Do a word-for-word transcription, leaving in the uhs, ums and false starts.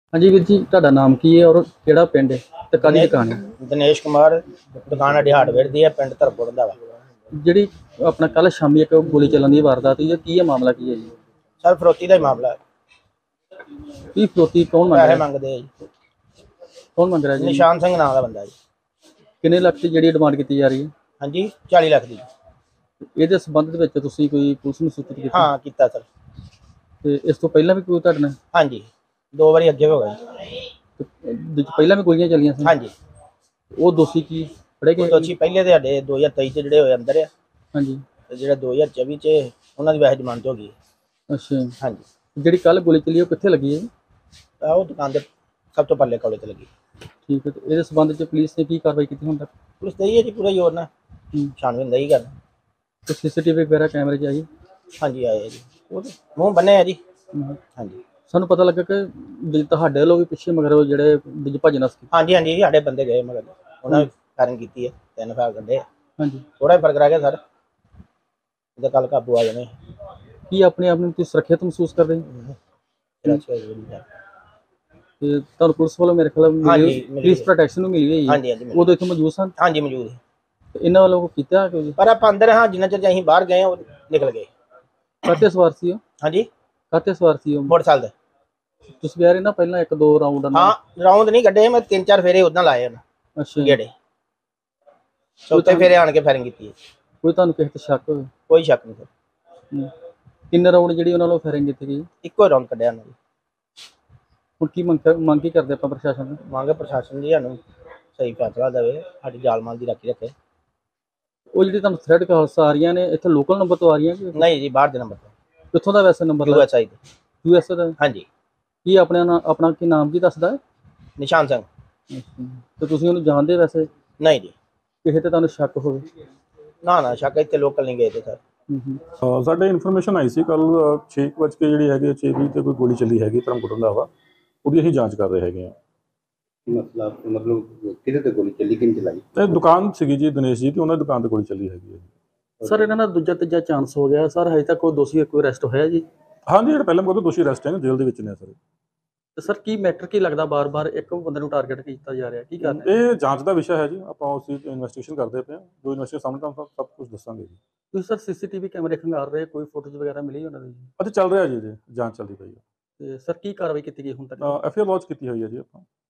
हाँ जी वीर जी, ਤੁਹਾਡਾ ਨਾਮ ਕੀ ਹੈ ਔਰ ਕਿਹੜਾ ਪਿੰਡ ਹੈ ਤੇ ਕਾਹਦੀ ਦੁਕਾਨ ਹੈ? ਦਿਨੇਸ਼ ਕੁਮਾਰ ਦੁਕਾਨ ਸਾਡੀ ਹਾਰਡਵੇਅਰ ਦੀ ਹੈ, ਪਿੰਡ ਧਰਮਪੁਰ ਦਾ ਵਾ। ਜਿਹੜੀ ਆਪਣਾ ਕੱਲ ਸ਼ਾਮੀ ਇੱਕ ਗੋਲੀ ਚੱਲਣ ਦੀ ਵਾਰਦਾਤ ਹੋਈ ਹੈ, ਕੀ ਹੈ ਮਾਮਲਾ ਕੀ ਹੈ ਜੀ? ਸਰ ਫਰੋਤੀ ਦਾ ਹੀ ਮਾਮਲਾ ਹੈ। ਕੀ ਫਰੋਤੀ ਕੌਣ ਮੰਗ ਪੈਸੇ ਰਿਹਾ? ਮੰਗਦੇ ਆ ਜੀ। ਕੌਣ ਮੰਗ ਰਿਹਾ ਜੀ? ਨਿਸ਼ਾਨ ਸਿੰਘ ਨਾਮ ਦਾ ਬੰਦਾ ਜੀ। ਕਿੰਨੇ ਲੱਖ ਦੀ ਜਿਹੜੀ ਡਿਮਾਂਡ ਕੀਤੀ ਜਾ ਰਹੀ ਹੈ? ਹਾਂਜੀ ਚਾਲੀ ਲੱਖ ਦੀ। ਇਹਦੇ ਸੰਬੰਧ ਦੇ ਵਿੱਚ ਤੁਸੀਂ ਕੋਈ ਪੁਲਿਸ ਨੂੰ ਸੂਚਿਤ ਕੀਤਾ? ਹਾਂ ਕੀਤਾ ਸਰ। ਤੇ ਇਸ ਤੋਂ ਪਹਿਲਾਂ ਵੀ ਕੋਈ ਤੁਹਾਡੇ ਨਾਲ ਹਾਂਜੀ ਦੋ ਵਾਰੀ ਅੱਗੇ ਹੋ ਗਏ। ਤੇ ਵਿੱਚ ਪਹਿਲਾਂ ਵੀ ਗੋਲੀਆਂ ਚੱਲੀਆਂ ਸੀ? ਹਾਂਜੀ ਉਹ ਦੋਸ਼ੀ ਕੀ ਫੜੇ ਗਏ? ਦੋਸ਼ੀ ਪਹਿਲੇ ਦੇ ਸਾਡੇ ਦੋ ਹਜ਼ਾਰ ਤੇਈ ਚ ਜਿਹੜੇ ਹੋਏ ਅੰਦਰ ਆ, ਹਾਂਜੀ। ਤੇ ਜਿਹੜਾ ਦੋ ਹਜ਼ਾਰ ਚੌਵੀ ਚ ਉਹਨਾਂ ਦੀ ਵੈਸੇ ਜ਼ਮਾਨਤ ਹੋ ਗਈ। ਅੱਛਾ। ਹਾਂਜੀ ਜਿਹੜੀ ਕੱਲ ਗੋਲੀ ਚੱਲੀ ਉਹ ਕਿੱਥੇ ਲੱਗੀ ਹੈ? ਤਾਂ ਉਹ ਦੁਕਾਨ ਦੇ ਸਭ ਤੋਂ ਪੱਲੇ ਕੋਲੇ ਤੇ ਲੱਗੀ। ਠੀਕ ਹੈ, ਤੇ ਇਹਦੇ ਸੰਬੰਧ ਚ ਪੁਲਿਸ ਨੇ ਕੀ ਕਾਰਵਾਈ ਕੀਤੀ ਹੁਣ ਤੱਕ? ਪੁਲਿਸ ਤੇ ਹੀ ਹੈ ਜੀ, ਪੂਰਾ ਜ਼ੋਰ ਨਾਲ ਹੂੰ। ਛਾਣਬੀਨ ਦਾ ਹੀ ਕਰ। ਤੇ ਸੀਸੀਟੀਵੀ ਵਗੈਰਾ ਕੈਮਰੇ 'ਚ ਆਈ? ਹਾਂਜੀ ਆਏ ਆ ਜੀ, ਉਹ ਤੇ ਮੂੰਹ ਬੰਨੇ ਆ ਜੀ। ਹੂੰ। ਹਾਂਜੀ ਸਾਨੂੰ ਪਤਾ ਲੱਗਾ ਕਿ ਵੀ ਤੁਹਾਡੇ ਵੱਲੋਂ ਵੀ ਪਿੱਛੇ ਮਗਰ ਉਹ ਜਿਹੜੇ ਵਿੱਚ ਭੱਜਣਾ ਸੀ। ਹਾਂਜੀ ਹਾਂਜੀ ਸਾਡੇ ਬੰਦੇ ਗਏ ਮਗਰ, ਉਹਨਾਂ ਨੇ ਫਾਇਰਿੰਗ ਕੀਤੀ ਹੈ, ਤਿੰਨ ਫਾਇਰ ਕੱਢੇ। ਹਾਂਜੀ। ਥੋੜਾ ਜਿਹਾ ਫਰਕ ਰਹਿ ਗਿਆ ਸਰ, ਇਹਦਾ ਕੱਲ ਕਾਬੂ ਆ ਜਾਣੇ। ਕੀ ਆਪਣੇ ਆਪ ਨੂੰ ਤੁਸੀਂ ਸੁਰੱਖਿਅਤ ਮਹਿਸੂਸ ਕਰਦੇ ਹੋ? ਤੇ ਤੁਹਾਨੂੰ ਪੁਲਿਸ ਵੱਲੋਂ ਮੇਰੇ ਖਿਆਲ ਹਾਂਜੀ, ਪੁਲਿਸ ਪ੍ਰੋਟੈਕਸ਼ਨ ਨੂੰ ਮਿਲੀ ਹੋਈ ਹੈ? ਹਾਂਜੀ ਹਾਂਜੀ ਉਦੋਂ ਇੱਥੇ ਮੌਜੂਦ ਸਨ? ਹਾਂਜੀ ਮੌਜੂਦ ਹੈ। ਤੇ ਇਹਨਾਂ ਵੱਲੋਂ ਕੋਈ ਕੀਤਾ ਕੁਝ? ਪਰ ਆਪਾਂ ਅੰਦਰ ਹਾਂ, ਜਿੰਨਾ ਚਿਰ ਅਸੀਂ ਬਾਹਰ ਗਏ ਉਹ ਨਿਕਲ ਗਏ। ਕਾਹਤੇ ਸਵਾਰ ਸੀ ਉਹ? ਹਾਂਜੀ ਕਾਹਤੇ ਸਵਾਰ ਸੀ ਉਹ? ਮੋਟਰਸਾਈਕਲ ਤੇ। ਤੁਸੀਂ ਕਹਿ ਰਹੇ ਨਾ ਪਹਿਲਾਂ ਇੱਕ ਦੋ ਰਾਉਂਡ? ਹਾਂ ਰਾਉਂਡ ਨਹੀਂ ਕੱਢੇ, ਮੈਂ ਤਿੰਨ ਚਾਰ ਫੇਰੇ ਉਦਾਂ ਲਾਏ ਉਹਨਾਂ। ਅੱਛਾ। ਗੇੜੇ ਚੌਥੇ ਫੇਰੇ ਆਣ ਕੇ ਫਾਇਰਿੰਗ ਕੀਤੀ ਹੈ। ਕੋਈ ਤੁਹਾਨੂੰ ਕਿਸੇ ਤੇ ਸ਼ੱਕ ਹੋਵੇ? ਕੋਈ ਸ਼ੱਕ ਨਹੀਂ ਸਰ। ਹੂੰ। ਕਿੰਨੇ ਰਾਉਂਡ ਜਿਹੜੀ ਉਹਨਾਂ ਵੱਲੋਂ ਫਾਇਰਿੰਗ ਕੀਤੀ ਗਈ? ਇੱਕੋ ਰਾਉਂਡ ਕੱਢਿਆ ਉਹਨਾਂ ਨੇ। ਹੁਣ ਕੀ ਮੰਗ ਮੰਗ ਕੀ ਕਰਦੇ ਆਪਾਂ ਪ੍ਰਸ਼ਾਸਨ ਨੂੰ? ਮੰਗ ਪ੍ਰਸ਼ਾਸਨ ਜੀ ਸਾਨੂੰ ਸਹੀ ਫੈਸਲਾ ਦੇਵੇ, ਸਾਡੀ ਜਾਨ ਮਾਲ ਦੀ ਰਾਖੀ ਰੱਖੇ। ਉਹ ਜਿਹੜੀ ਤੁਹਾਨੂੰ ਥ੍ਰੈਡ ਕਾਲਸ ਆ ਰਹੀਆਂ ਨੇ, ਇੱਥੇ ਲੋਕਲ ਨੰਬਰ ਤੋਂ ਆ ਰਹੀਆਂ ਕਿ ਨਹੀਂ ਜੀ ਬਾਹਰ ਦੇ ਨੰਬਰ ਤੋਂ? ਕਿੱਥੋਂ ਦਾ ਵੈਸੇ ਨੰਬਰ? ਯੂ ਐਸ ਆਈ ਦੇ। ਯੂ ਐਸ ਏ ਦਾ? ਹਾਂਜੀ। ਕੀ ਆਪਣੇ ਨਾ ਆਪਣਾ ਕੀ ਨਾਮ ਕੀ ਦੱਸਦਾ ਹੈ? ਨਿਸ਼ਾਨ ਸਿੰਘ। ਤੇ ਤੁਸੀਂ ਉਹਨੂੰ ਜਾਣਦੇ ਵੈਸੇ? ਨਹੀਂ ਜੀ। ਕਿਸੇ ਤੇ ਤੁਹਾਨੂੰ ਸ਼ੱਕ ਹੋਵੇ? ਨਾ ਨਾ ਸ਼ੱਕ, ਇੱਥੇ ਲੋਕਲ ਨਹੀਂ ਗਏ ਤੇ ਸਰ। ਹੂੰ ਹੂੰ। ਅ, ਸਾਡੇ ਇਨਫੋਰਮੇਸ਼ਨ ਆਈ ਸੀ ਕੱਲ ਛੇ ਕੁ ਵੱਜ ਕੇ ਜਿਹੜੀ ਹੈਗੀ ਛੇ ਵੀਹ ਤੇ ਕੋਈ ਗੋਲੀ ਚੱਲੀ ਹੈਗੀ ਧਰਮਪੁਰ ਦਾ ਵਾ, ਉਹਦੀ ਅਸੀਂ ਜਾਂਚ ਕਰ ਰਹੇ ਹੈਗੇ ਹਾਂ। ਮਤਲਬ ਮਤਲਬ ਕਿਹਦੇ ਤੇ ਗੋਲੀ ਚੱਲੀ, ਕਿੰਨ ਚਲਾਈ? ਇਹ ਦੁਕਾਨ ਸੀਗੀ ਜੀ ਦਿਨੇਸ਼ ਜੀ ਦੀ, ਉਹਨਾਂ ਦੀ ਦੁਕਾਨ ਤੇ ਗੋਲੀ ਚੱਲੀ ਹੈਗੀ ਹੈ। ਸਰ ਇਹਨਾਂ ਦਾ ਦੂਜਾ ਤੀਜਾ ਚਾਂਸ ਹੋ ਗਿਆ ਸਰ, ਹਜੇ ਤੱਕ ਕੋਈ ਦੋਸ਼ੀ ਕੋਈ ਅਰੈਸਟ ਹੋਇਆ ਜੀ? ਹਾਂਜੀ ਜਿਹੜਾ ਪਹਿਲਾਂ ਕੋਈ ਦੋਸ਼ੀ ਅਰੈਸਟ ਹੈ, ਜੇਲ੍ਹ ਦੇ ਵਿੱਚ ਨੇ ਸਰ। ਤੇ ਸਰ ਕੀ ਮੈਟਰ ਕੀ ਲੱਗਦਾ ਬਾਰ-ਬਾਰ ਇੱਕ ਬੰਦੇ ਨੂੰ ਟਾਰਗੇਟ ਕੀਤਾ ਜਾ ਰਿਹਾ, ਕੀ ਕਰਨਾ? ਇਹ ਜਾਂਚ ਦਾ ਵਿਸ਼ਾ ਹੈ ਜੀ, ਆਪਾਂ ਉਸ ਚੀਜ਼ ਇਨਵੈਸਟੀਗੇਸ਼ਨ ਕਰਦੇ ਪਏ ਹਾਂ। ਜੋ ਇਨਵੈਸਟੀਗੇਸ਼ਨ ਸਾਹਮਣੇ ਤੁਹਾਨੂੰ ਸਭ ਸਭ ਕੁਝ ਦੱਸਾਂਗੇ ਜੀ। ਤੁਸੀਂ ਸਰ ਸੀਸੀਟੀਵੀ ਕੈਮਰੇ ਖੰਗਾਲ ਰਹੇ, ਕੋਈ ਫੋਟੋਜ਼ ਵਗੈਰਾ ਮਿਲੀ ਉਹਨਾਂ ਦੀ? ਅੱਛਾ ਚੱਲ ਰਿਹਾ ਜੀ, ਜੀ ਜਾਂਚ ਚੱਲਦੀ ਪਈ ਹੈ। ਤੇ ਸਰ ਕੀ ਕਾਰਵਾਈ ਕੀਤੀ ਗਈ ਹੁਣ ਤੱਕ? ਐਫ ਆਈ ਆਰ ਲੌਂਚ ਕੀਤੀ ਹੋਈ ਹੈ ਜੀ ਆਪਾਂ।